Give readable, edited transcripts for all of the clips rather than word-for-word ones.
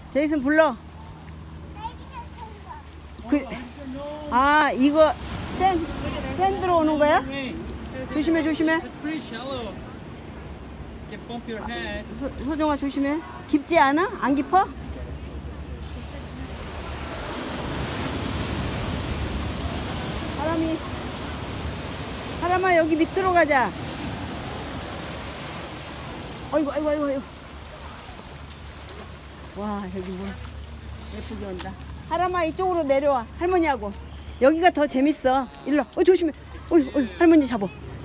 제이슨 불러. 이거 샌드로 오는 거야? 조심해 조심해. 소정아 조심해. 깊지 않아? 안 깊어? 사람아 여기 밑으로 가자. 아이고. 와 여기 뭐 예쁘게 온다. 하람아 이쪽으로 내려와. 할머니하고. 여기가 더 재밌어. 일로. 조심해. 할머니 잡어.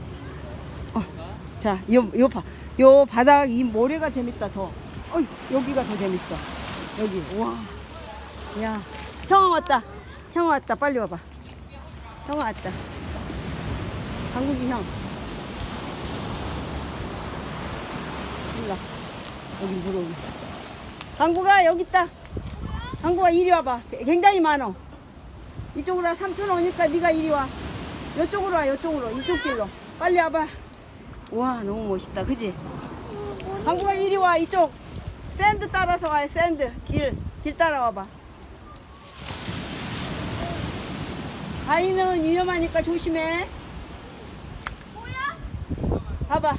자, 요 봐. 요 바닥 이 모래가 재밌다 더. 여기가 더 재밌어. 여기. 와. 야. 형아 왔다. 빨리 와봐. 형아 왔다. 강국이 형. 일로. 여기 물어오기. 강국아 여기 있다. 강국아 이리 와봐. 굉장히 많어. 이쪽으로 와. 삼촌 오니까 네가 이리 와. 이쪽으로 와. 이쪽 길로. 빨리 와봐. 와 너무 멋있다. 그지? 강국아 이리 와. 이쪽 샌드 따라서 와. 샌드 길 따라와봐. 바위는 위험하니까 조심해. 뭐야? 봐봐.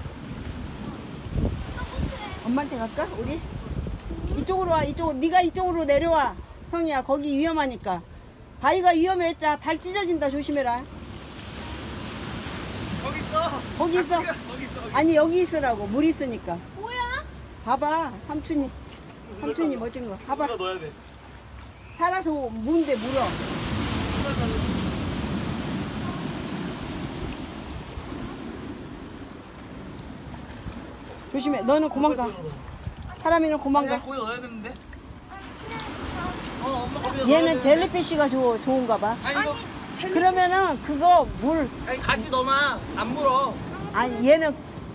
엄마한테 갈까? 우리? 이쪽으로 와. 네가 이쪽으로 내려와. 형이야 거기 위험하니까. 바위가 위험해. 자, 발 찢어진다. 조심해라. 거기 있어. 아니 여기 있으라고. 물 있으니까. 뭐야? 봐봐. 삼촌이 멋진 거. 봐봐. 넣어야 돼. 살아서 무인데 물어. 조심해. 너는 고만가. 사람이는 고만가. 거기 넣어야 되는데. 얘는 젤리피쉬가 좋은가 봐. 그러면은 그거 물. 아니 같이 넣어놔. 안 물어. 아니 얘는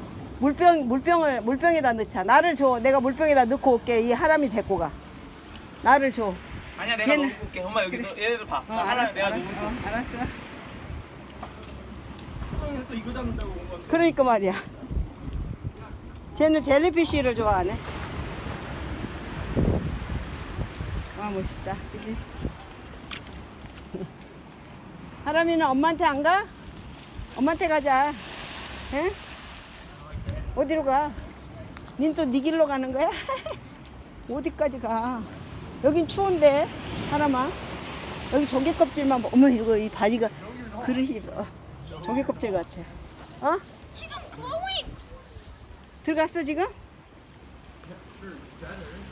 물병에다 넣자. 나를 줘. 내가 물병에다 넣고 올게. 이 하람이 데리고 가. 나를 줘. 아니야 내가 넣고 올게. 엄마 여기 얘네들 봐. 알았어. 내가 넣고 올게. 알았어. 또 이거 잡는다고 온 건데. 그러니까 말이야. 쟤는 젤리피쉬를 좋아하네. 와 멋있다. 그치? 하람이는 엄마한테 안 가? 엄마한테 가자. 에? 어디로 가? 닌 또 네 길로 가는 거야? 어디까지 가? 여긴 추운데 하람아. 여기 조개 껍질만 어머 이거 이 바지가 그릇이 조개 껍질 같아. 지금 들어갔어 지금?